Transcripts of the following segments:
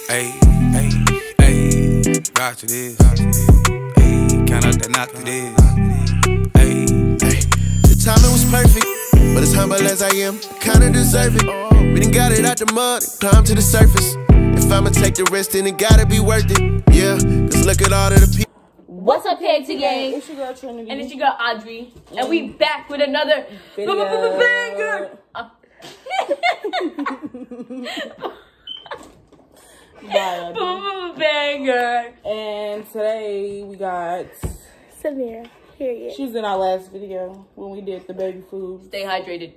Ayy, ayy, ayy, rock to this. Ayy, count up that knock to this. Ayy, ayy. The timing was perfect, but as humble as I am, kinda deserve it. We done got it out the mud and climbed to the surface. If I'ma take the risk, then it gotta be worth it. Yeah, cause look at all of the people. What's up, Pixie Gang? It's your girl Trinity. And it's your girl Audrey. And we back with another banger. Banger. And today we got Samira. Period. she was in our last video when we did the baby food. Stay hydrated.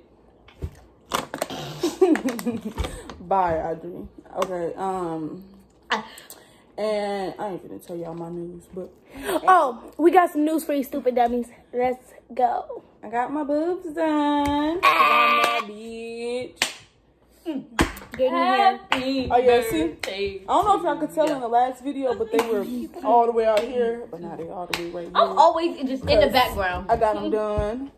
Bye, Audrey. Okay, and I ain't gonna tell y'all my news, but Oh, we got some news for you, stupid dummies. Let's go. I got my boobs done. 'Cause I'm that bitch. Get in here. Happy Oh, yeah, see? birthday. I don't know if y'all could tell in the last video, but they were all the way out here, but now they all the way right here. I'm always just in the background. I got them done.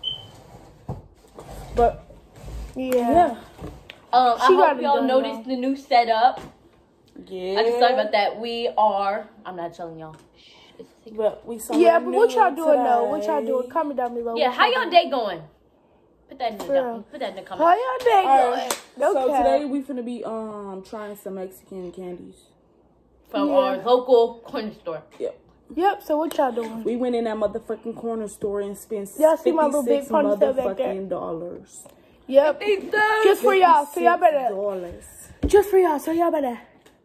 But Yeah. I She hope got it y'all done, noticed though. the new setup. yeah, I just thought about that. We are. I'm not telling y'all. Shh, it's a secret. But we saw Yeah, but what y'all new doing though? What today. y'all doing? Comment down below. Yeah, how y'all day going? Put that in the real. put that in the How comments. y'all day Alright, going? so Okay. today we finna be trying some Mexican candies. From Yeah. our local corner store. Yep. Yep. So what y'all doing? We went in that motherfucking corner store and spent Y'all see my little big $56 ponytail back there? motherfucking dollars. Yep. Just for y'all. So y'all better. $56. Just for y'all. So y'all better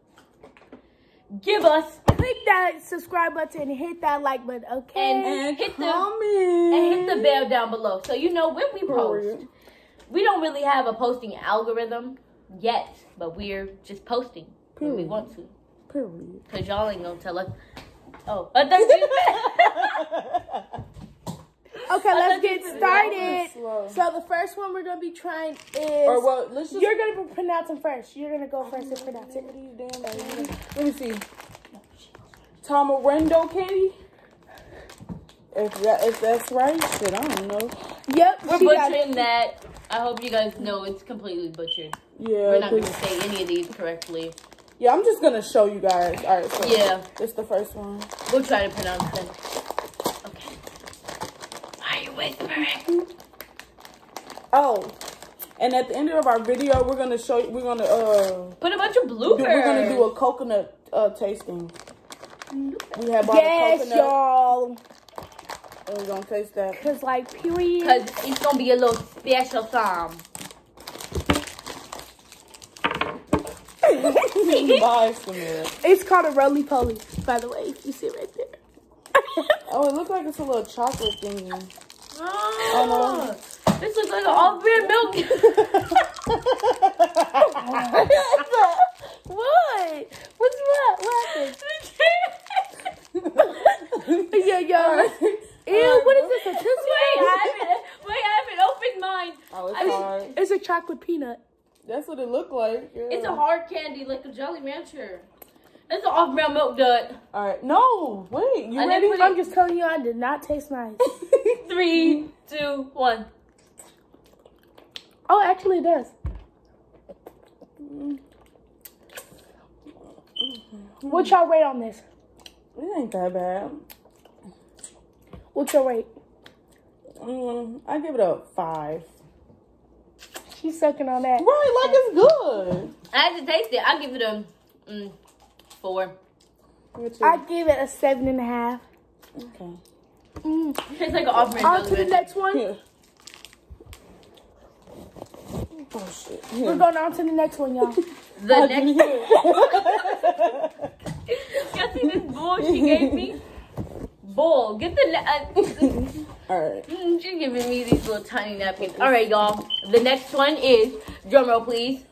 Give us click that subscribe button and hit that like button. Okay. And hit the comment. and hit the bell down below so you know when we post. Period. We don't really have a posting algorithm yet, but we're just posting when we Period. want to. Period. Cause y'all ain't gonna tell us. Oh, I thought you Okay, let's thought you get said started. slow. So the first one we're gonna be trying is. Or well, let's just You're gonna pronounce them first. You're gonna go first and pronounce it. let me see. Tamarindo candy. If that's right, shit, I don't know. Yep, We're she got butchering it. that. I hope you guys know it's completely butchered. Yeah, We're not gonna 'cause- say any of these correctly. yeah, I'm just gonna show you guys. All right, so Yeah. this the first one. We'll try to pronounce them. Okay. Why are you whispering? Oh, and at the end of our video, we're gonna show you. We're gonna Put a bunch of bloopers. we're gonna do a coconut tasting. We have bought a Yes, coconut, y'all. and we're gonna taste that. Cause like period. Cause it's gonna be a little special time. Bye, Samira. It's called a roly poly, by the way. You see it right there. Oh, it looks like it's a little chocolate thingy. Oh, this looks like an off-brand milk. What? What's what? What happened? Yeah, yo. Ew, what is this? A Tootsie Wait, Roll? I haven't opened mine. Oh, it's hard. It's a chocolate peanut. That's what it looked like. Yeah. It's a hard candy like a Jolly Rancher. It's an off-brand milk dud. All right. No, wait. You I ready? didn't I'm just telling you, I did not taste nice. 3, 2, 1. Oh, actually, it does. What's your rate on this? It ain't that bad. What's your rate? I give it a 5. She's sucking on that. Right, like it's good. I had to taste it. I'll give it a 4. I give it a 7.5. Okay. Tastes like an off-brand On Jolly to the Rancher. next one. Here. Oh shit. We're going on to the next one, y'all. The next Y'all see this bowl she gave me? Bowl. Get the... All right. She's giving me these little tiny napkins. All right, y'all. The next one is... Drum roll, please.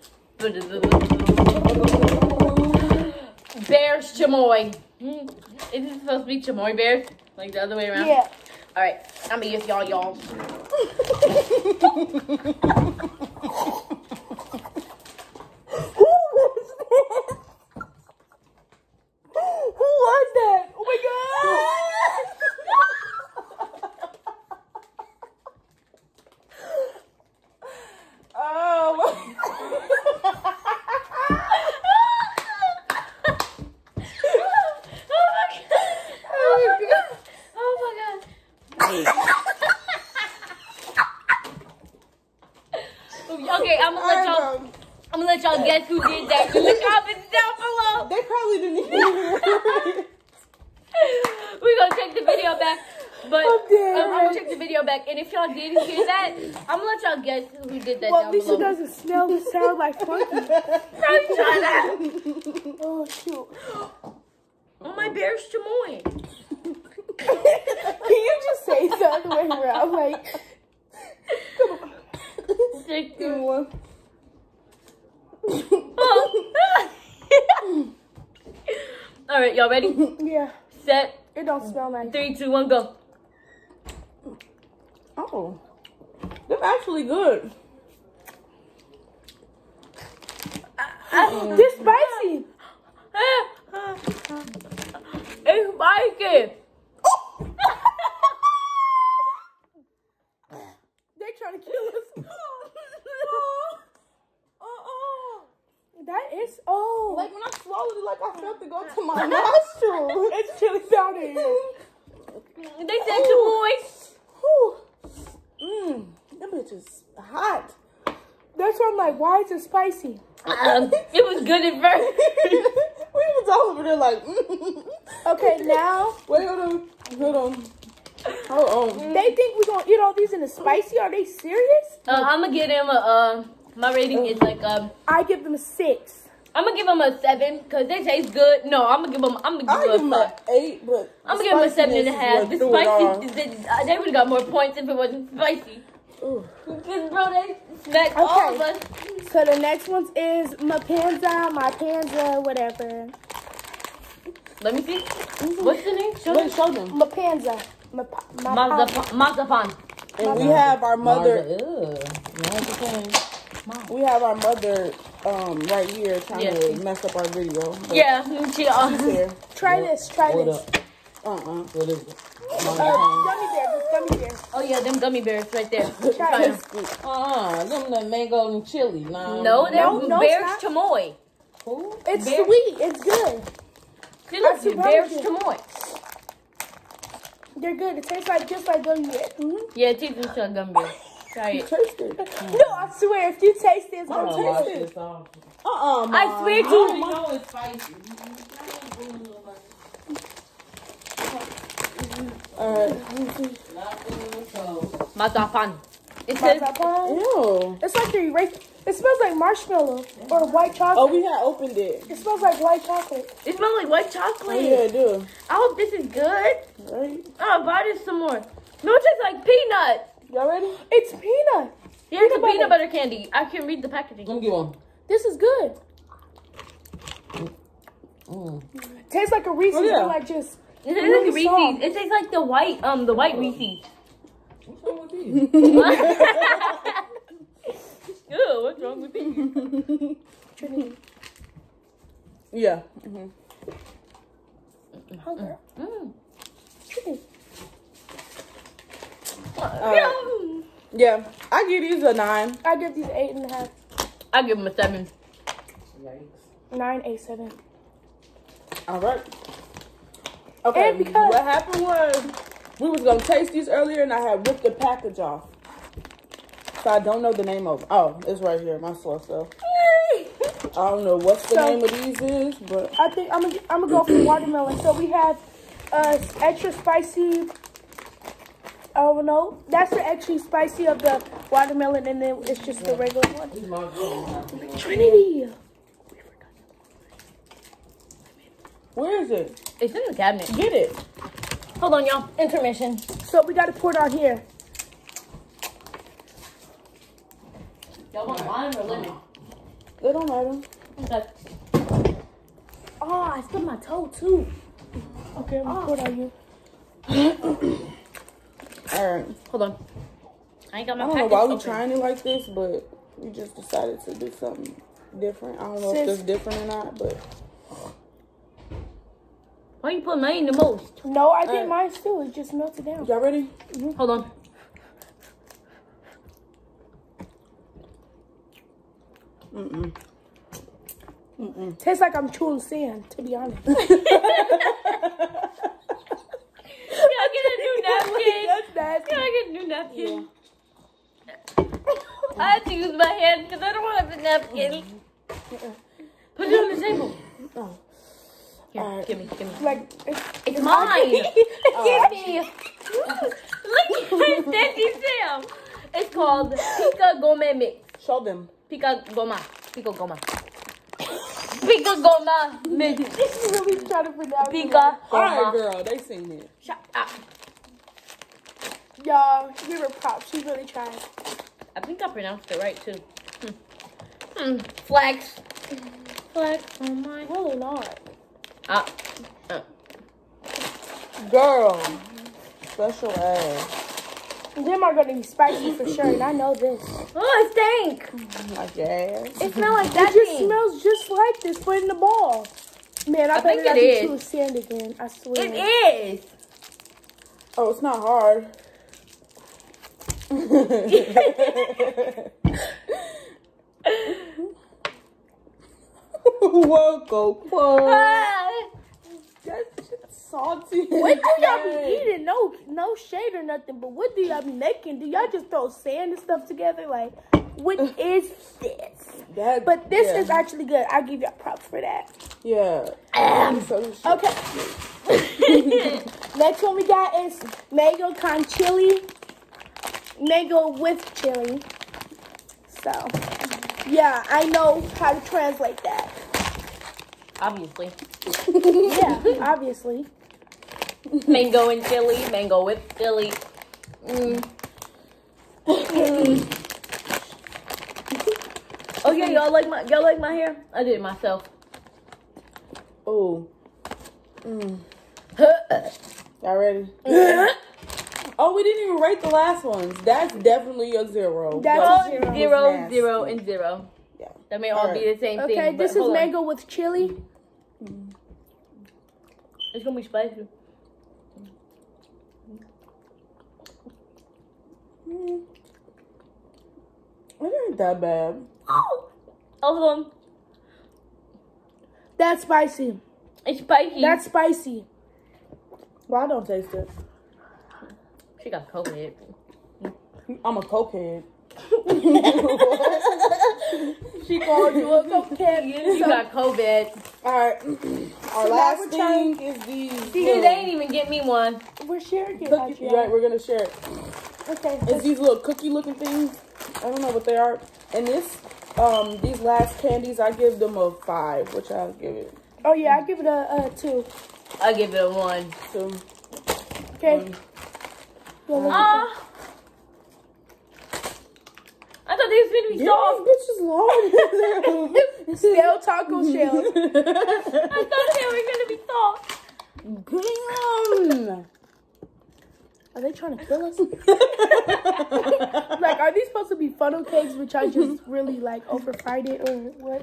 Bears Chamoy. Is it supposed to be Chamoy Bears? Like the other way around? Yeah. All right. I'm going to use y'all. Who was that? Oh my Oh. I'm gonna let y'all guess who did that in the comments down below. They probably didn't even hear it. We're gonna check the video back. But I'm dead. I'm gonna check the video back. And if y'all did hear that, I'm gonna let y'all guess who did that Well, down at least below. it doesn't smell and sound like funky. No, shut up. Oh, shoot. Oh, my bear's chamoy. Can you just say it the other way around? Like, come on. Stick Give me to one. All right, y'all ready? Yeah. Set. It don't smell like 3, 2, 1, go. Oh. They're actually good. This spicy. It's spicy. They trying to kill us. That is, oh. Like when I swallowed it, like I felt it go to my nostril. It's chili powder. They said chamoy. That bitch is hot. That's why I'm like, why is it spicy? It was good at first. We was all over there like, Okay, now Wait, hold on. they think we're gonna eat all these in the spicy. Are they serious? I'm gonna give them a my rating is like I give them a 6. I'm gonna give them a 7 because they taste good. No, I'm gonna give them I give them an 8, but I'm gonna give them a 7.5. The spicy, spicy. they would have got more points if it wasn't spicy. Because bro, they smacked all of us. So the next one is my panza, whatever. Let me see. What's the name? Show them. Show them. My panza. Mazapan. And we have our mother. Marza. We have our mother right here trying to mess up our video. But Yeah, she's here. Try this. What up? What is it? Gummy bears. Oh yeah, them gummy bears right there. Try Try this. them. Them the mango and chili. Nah, No, they're No, it's bears not. chamoy. Who? It's Bear- sweet. It's good. See, look, That's bears surprising. chamoy. They're good. It tastes like just like gummy bears. Yeah, it tastes like gummy bears. Try it. Taste it. No, I swear, if you taste it, it's gonna Oh, taste watch it. this off. I swear to You you. know it's spicy. Mazapan. It says Ew. It's like you erase. It smells like marshmallow or white Oh, chocolate. we had opened it. It smells like white chocolate. it smells like white Oh, chocolate. yeah, it do. I hope this is good. Right? Oh, buy this some more. No, it tastes like peanuts. Y'all ready? It's peanut. Yeah, it's a Peanut peanut butter candy. I can read the packaging. Let me get one. This is good. Tastes like a Reese's, Oh, yeah. but like just. It tastes like Reese's. soft. It tastes like the white Reese's. What's wrong with these? Ew, what's wrong with these? Yeah. Hunger. Yeah. I give these a 9. I give these 8.5. I give them a 7. 9, 8, 7. All right. Okay. And because- what happened was we was gonna taste these earlier, and I had ripped the package off, so I don't know the name of. Oh, it's right here. My slow self. I don't know what's the name of these is, but I think I'm gonna go for watermelon. So we have extra spicy. Oh no, that's the extra spicy of the watermelon, and then it's just the regular one. Trinity. where is it? It's in the cabinet. Get it. Hold on, y'all. Intermission. So we gotta pour it on here. Y'all want lime or lemon? It don't matter. Okay. Oh, I stubbed my toe too. Okay, I'm gonna pour it on you. All right. Hold on. I ain't got my I don't know package why we open. trying it like this, but we just decided to do something different. I don't know if Sis. it's different or not, but Why you put mine the most? No, I did mine too. It just melted down. y'all ready? Hold on. Tastes like I'm chewing sand, to be honest. Y'all get a new napkin. That's nasty. Can I get a new napkin? I have to use my hand because I don't have a napkin. Put it on the table. Oh. Here, Alright. give me. Like, It's mine. Give me. Look at that Sam. It's called Pica Goma Mix. Show them. Pica Goma. Pico Goma. Pica Goma Mix. She's really trying to pronounce it. Pica All right, Goma. girl. They seen it. Shut up. Y'all, give her props. She's really trying. I think I pronounced it right too. Flex. Flex. Oh my. Really not. Girl. Special ass. Them are gonna be spicy for sure, and I know this. Oh, it stink. I guess. It smells like It that just thing. smells just like this, but in the ball. Man, I I think better not it be is. chewing sand again. I swear. It is. Oh, it's not hard. Whoa, go Ah. That's salty. What do y'all be eating? No shade or nothing, but what do y'all be making? Do y'all just throw sand and stuff together? Like, what is this? That, But this yeah. is actually good. I'll give y'all props for that. Yeah. So, Okay. Next one we got is mango con chili. Mango with chili. So, yeah, I know how to translate that. Obviously. Yeah, obviously. Mango and chili. Mango with chili. Oh yeah, y'all like my hair? I did it myself. oh. Y'all ready? Oh, we didn't even rate the last ones. That's definitely a 0. That's Yo, a zero. was Zero, nasty. 0, and 0. Yeah. That may all be the same thing. Okay, but this is hold on. mango with chili. It's gonna be spicy. It ain't that bad. Oh, hold on. That's spicy. It's spicy. That's spicy. Well, I don't taste it. She got COVID. I'm a cokehead. She called you a cokehead. She got COVID. Alright. Our So last now we're thing is these. See, they ain't even get me one. We're sharing it. Cookie, Adriana. right, we're gonna share it. Okay. It's these little cookie looking things. I don't know what they are. And these last candies, I give them a 5, which I'll give it Oh yeah, I give it a 2. I give it a 1. 2. Okay. Ah. I thought they was gonna be Yeah, soft. this bitch is long. Stale taco shells. I thought they were gonna be soft. Damn. Are they trying to kill us? Like, are these supposed to be funnel cakes, which I just really like overfried it or what?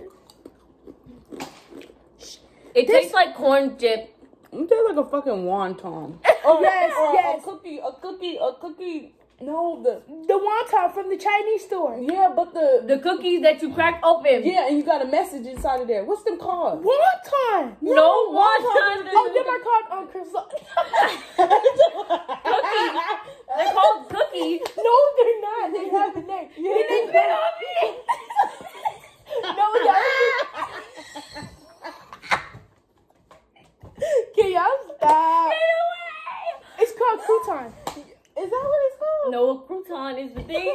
It tastes like corn chip. It tastes like a fucking wonton. Yes, yes. A cookie. No, The wonton from the Chinese store. yeah, but The cookies that you crack open. yeah, and you got a message inside of there. What's them called? Wonton. No wonton. Oh, them are called croissant. Cookies. They're called cookies. No, they're not. They have a name. And they fit on me. No, y'all. Can y'all stop? Get away. It's called crouton. Is that what it's called? No, a crouton is the thing. A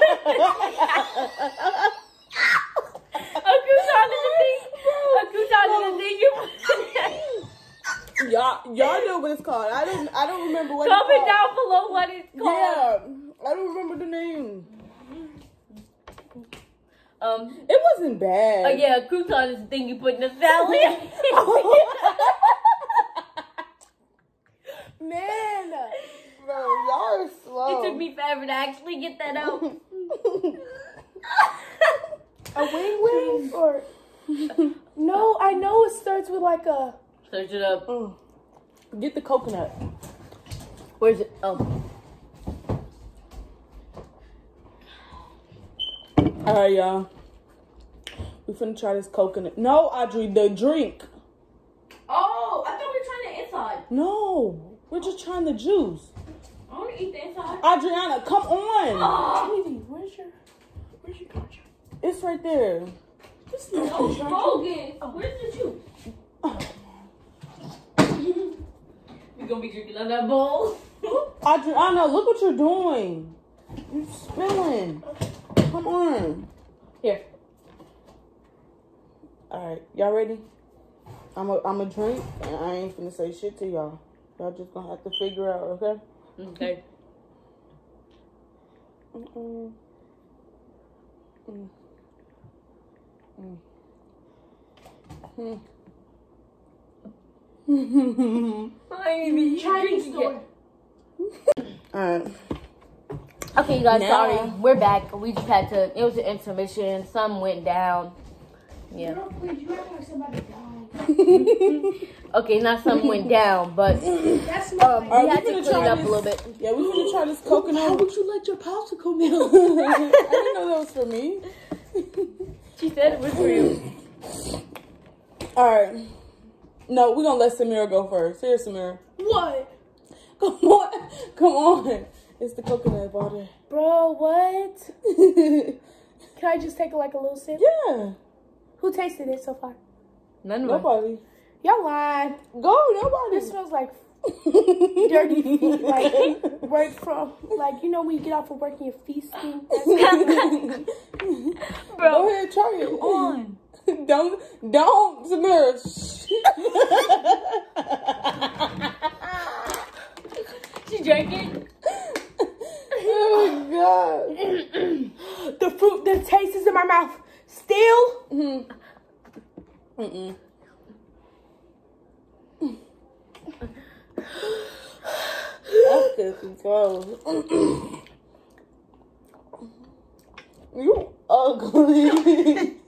crouton is the thing. A crouton is the thing you put. Y'all know what it's called. I don't remember what Comment it's called. down below what it's called. Yeah, I don't remember the name. It wasn't bad. Oh yeah, a crouton is the thing you put in the salad. Man. Bro, y'all are slow. It took me forever to actually get that out. A wing or no? I know it starts with like a. Search it up. Get the coconut. Where's it? Oh. Alright, y'all. We finna try this coconut. No, Audrey, the drink. Oh, I thought we were trying the inside. No, we're just trying the juice. I want to eat the inside. Adriana, come on. Oh. Sweetie, where's your culture? It's right there. Bogus. Where's the juice? We're gonna be drinking out of that bowl. I know. Look what you're doing. You're spilling. Come on. Here. All right, y'all ready? I'm a drink, and I ain't finna say shit to y'all. Y'all just gonna have to figure out, okay? Okay. I ain't even Chinese store. Alright. Okay, you guys, Now- sorry. We're back. We just had to, it was an intermission. Some went down. Yeah. Girl, please, you act like somebody died. Okay, not some went down, but That's not we Alright, had we to finna clean try up a this. little bit. Yeah, we gonna try this coconut. would you like your popsicle milk? I didn't know that was for me. She said it was for you. Alright. No, we're gonna let Samira go first. Here, Samira. What? Come on. Come on. It's the coconut water. Bro, what? Can I just take like a little sip? Yeah. Who tasted it so far? None of us. Nobody. Y'all lying. Go, nobody. It smells like dirty feet. Like, right from, like, you know when you get off of work and you're feasting? Bro, Go ahead, try it. on. Don't, Samira. She drank it. Oh, God. The fruit, the taste is in my mouth. Still? Mm-mm. That's good clothes. You ugly.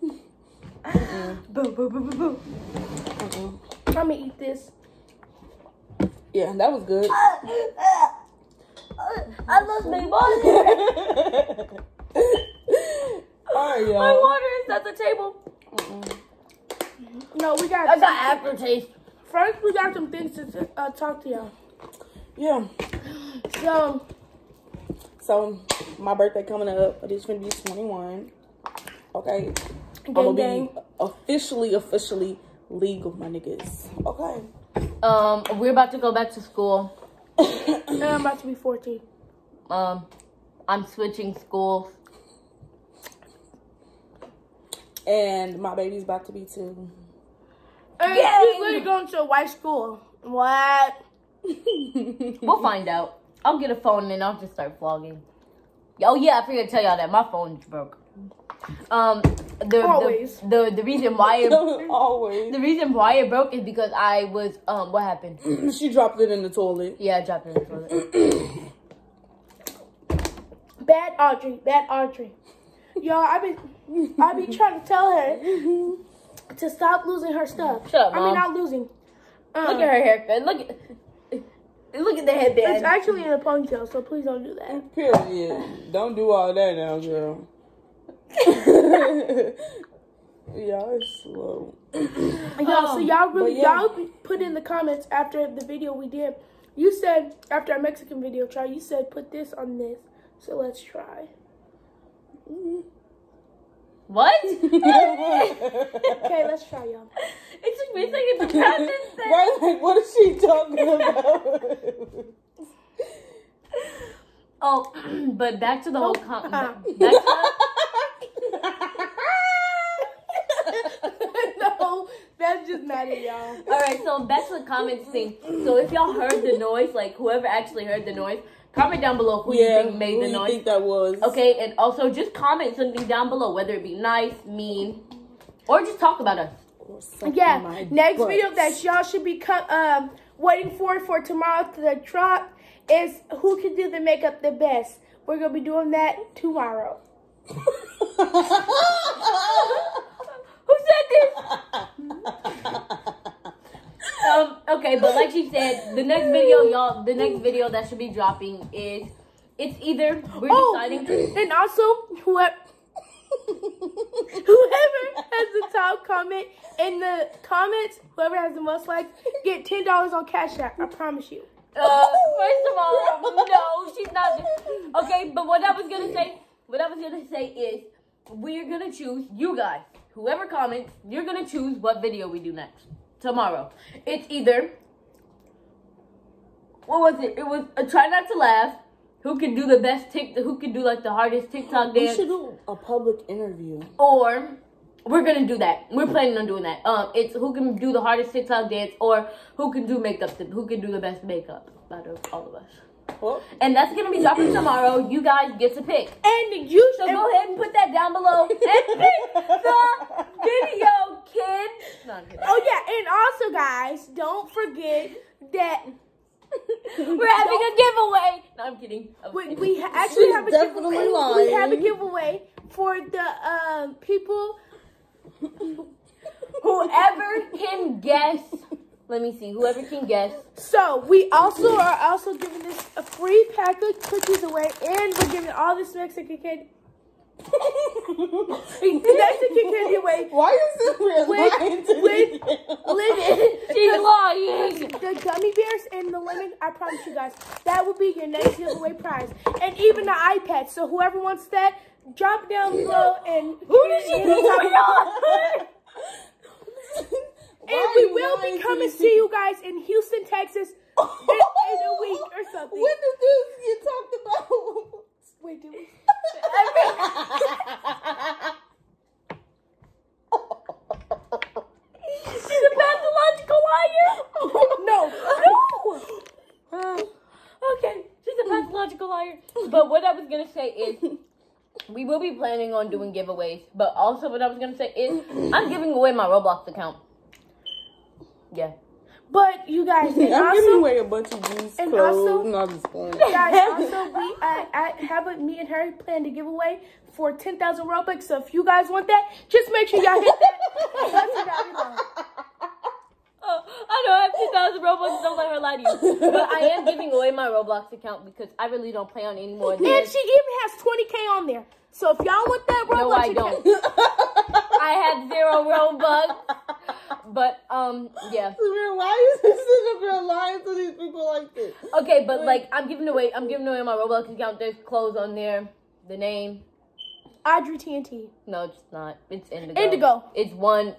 Boo, boo, boo, boo, boo. I'm gonna eat this. Yeah, that was good. I lost my water. All right, y'all. My water is at the table. No, we got. I got aftertaste. First, we got some things to talk to y'all. Yeah. So, my birthday coming up. It is going to be 21. Okay. I'm going to be officially legal, my niggas. Okay. We're about to go back to school. And I'm about to be 14. I'm switching schools. And my baby's about to be 2. And Yay! she's literally going to a white school. What? We'll find out. I'll get a phone and I'll just start vlogging. Oh yeah, I forgot to tell y'all that my phone's broke. Always. The reason why it Always. the reason why it broke is because I was what happened? She dropped it in the toilet. Yeah, I dropped it in the toilet. Bad Audrey. Y'all, I be trying to tell her to stop losing her stuff. Shut up, I mean, Mom. not losing. Look at her haircut. Look at the headband. It's actually in a ponytail, so please don't do that. Period. Don't do all that now, girl. Y'all are slow. Y'all, so y'all really, but yeah. y'all put in the comments after the video we did. You said, after our Mexican video try, you said put this on this. So let's try. What? Okay, let's try, y'all. It took me a second to process that. Right, like, what is she talking about? Oh, but back to the whole No, that's just mad at y'all. All right, so back to the comments thing. So if y'all heard the noise, like whoever actually heard the noise, comment down below who you think made who the you noise. think that was? Okay, and also just comment something down below, whether it be nice, mean, or just talk about us. Yeah, next video that y'all should be waiting for tomorrow to drop is who can do the makeup the best. We're going to be doing that tomorrow. Who said this? Okay, but like she said, the next video that should be dropping is, it's either we're deciding to, and also whoever has the top comment in the comments, whoever has the most likes, get $10 on Cash App. I promise you. first of all, no, she's not. Okay, but what I was gonna say is, we're gonna choose you guys. whoever comments, you're gonna choose what video we do next tomorrow. It's either, what was it? It was a try not to laugh. Who can do the best who can do like the hardest TikTok We dance? should do a public interview. Or we're gonna do that. We're planning on doing that. It's who can do the hardest TikTok dance, or who can do makeup. Who can do the best makeup out of all of us. Well, And that's gonna be dropping tomorrow. You guys get to pick. And you So go ahead and put that down below and pick the video, kid. No, I'm kidding. Oh yeah, and also guys, don't forget that We're having a giveaway. No, I'm kidding. we actually have a definitely giveaway. lying. We have a giveaway for the people. Whoever can guess. Let me see. Whoever can guess. So we also are giving this a free pack of cookies away, and we're giving all this Mexican candy. Mexican candy away. why is it we're lying to these She's lying. The gummy bears and the lemon, I promise you guys, that will be your next giveaway prize. And even the iPad. So whoever wants that, drop it down below and Who did she think we are? And we will be coming to see you guys in Houston, Texas in a week or something. When did this get talked about? Wait, did we? She's a pathological liar. No. Okay, she's a pathological liar. But what I was gonna say is, we will be planning on doing giveaways. But also, what I was gonna say is, I'm giving away my Roblox account. Yeah. But you guys, and I'm giving also, away a bunch of these and clothes. also- No, I'm just playing. guys, also I have me and her plan to give away for 10,000 Robux. So if you guys want that, just make sure y'all hit that. That's what y'all know. Oh, I don't have 2,000 Robux. Don't let her lie to you. But I am giving away my Roblox account because I really don't play on any more. And she even has 20K on there. So if y'all want that Robux No, I account, don't. I have 0 Robux. But yeah. Samir, why is this sitting up here lying to these people like this? Okay, but like I'm giving away my Roblox account. There's clothes on there. The name. Audrey TNT. No, it's not. It's Indigo. Indigo. It's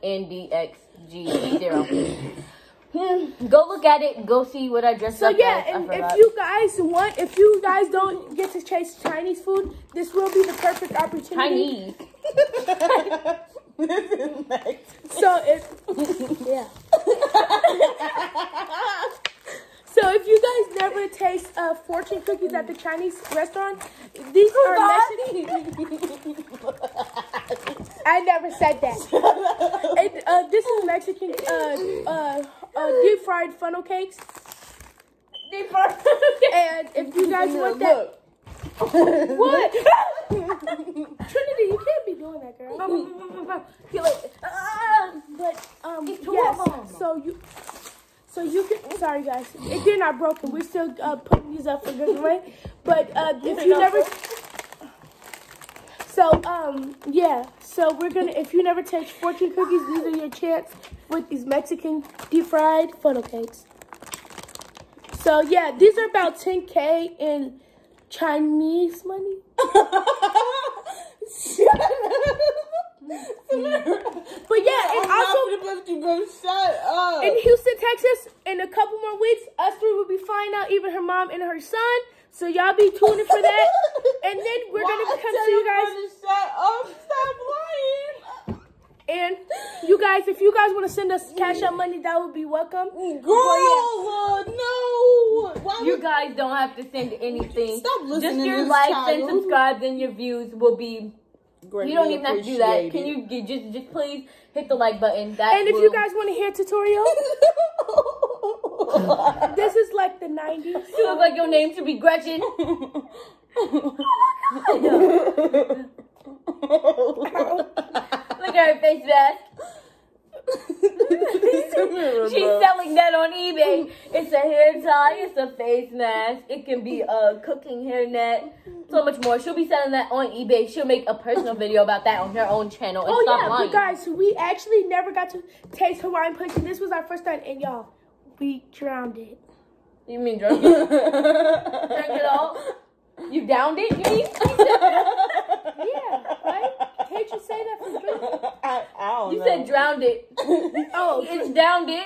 1NDXG0. Go look at it. Go see what I dressed So up yeah, as. I and forgot. if you guys don't get to chase Chinese food, this will be the perfect opportunity. Chinese. This is next. So yeah. So if you guys never taste fortune cookies at the Chinese restaurant, these are Mexican. I never said that. This is Mexican deep fried funnel cakes. Deep fried. And if you guys want that, what? Trinity, you can't be doing that, girl. But It's two yes. of 'em. So you can. Sorry, guys. They're not broken. We're still putting these up for giveaway. But if you never. So yeah. So we're gonna. If you never taste fortune cookies, these are your chance with these Mexican deep fried funnel cakes. So yeah, these are about 10K in Chinese money. But yeah, and also Shut up. in Houston, Texas, in a couple more weeks, us three will be flying out, even her mom and her son. So y'all be tuning for that. And then we're gonna come to you guys. Shut up. Stop lying. And you guys, if you guys want to send us cash out money, that would be welcome. Girl, no. Why You would- guys don't have to send anything. Stop listening Just to your this likes child. and subscribes and your views will be. Greatly You don't even have to do that. appreciated. Can you just please hit the like button? That And if will- you guys want to hear a tutorial, this is like the 90s. You look like your name should be Gretchen. Look at her face mask. She's selling that on eBay. It's a hair tie, it's a face mask, it can be a cooking hairnet, so much more. She'll be selling that on eBay. She'll make a personal video about that on her own channel and Oh stop yeah, lying. but guys, we actually never got to taste Hawaiian punch, and this was our first time, and y'all, we drowned it. You mean drunk it? Drink it all? You downed it, you mean? Yeah, right? Can't you say that for drink? I don't You know. said drowned it. Oh, It's downed it.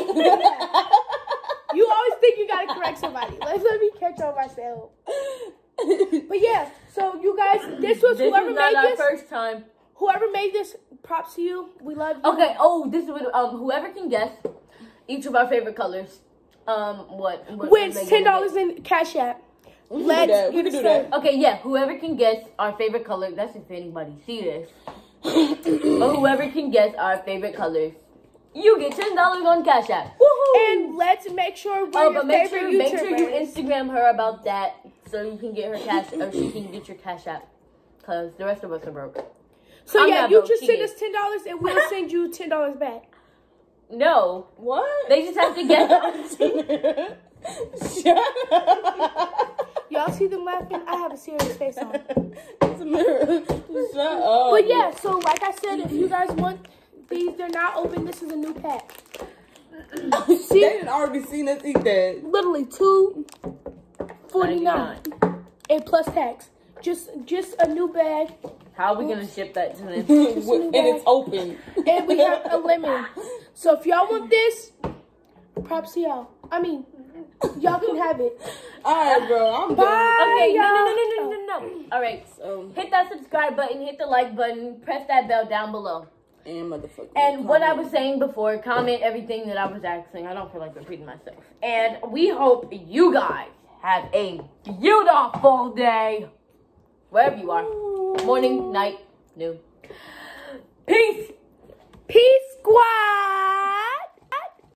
you always think you gotta correct somebody. Let me catch on myself. But yeah, so you guys, this was This whoever is not made our this. first time. Whoever made this, props to you. We love you. Okay. Oh, this is what whoever can guess each of our favorite colors. What Wins they gonna $10 get? in Cash App. We can Let's do that. We get can do started. that. Okay, yeah. Whoever can guess our favorite color. That's if anybody see this. But whoever can guess our favorite colors, you get $10 on Cash App. Woohoo! And let's make sure we're Oh, your but make favorite sure you YouTubers. Instagram her about that so you can get her cash or she can get your Cash App. Cause the rest of us are broke. So I'm yeah, not you broke, just she send is. us $10 and we'll send you $10 back. No, What? they just have to guess. Shut up. Y'all see them laughing? I have a serious face on. Shut up. But yeah, so like I said, if you guys want these, they're not open. This is a new pack. They didn't already seen us eat that. Literally $2.49 and plus tax. Just a new bag, How are we gonna ship that to them? And it's open. and we have a lemon. So if y'all want this, props to y'all. I mean, y'all can have it. Alright, bro. I'm Bye. done. Okay, y'all. no. All right, So, hit that subscribe button, hit the like button, press that bell down below. and motherfucker. And what I was saying before, comment everything that I was asking. I don't feel like repeating myself. And we hope you guys have a beautiful day. Wherever you are. Morning, night, noon. Peace. Peace.